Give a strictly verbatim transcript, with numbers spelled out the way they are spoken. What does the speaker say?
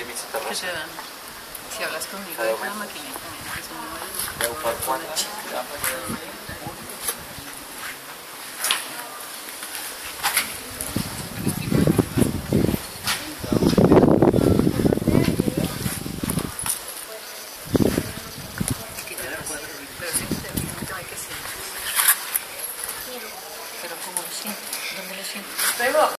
que te dan. Si hablas conmigo de una maquinita, que es un número. Pero como lo siento, ¿dónde lo siento?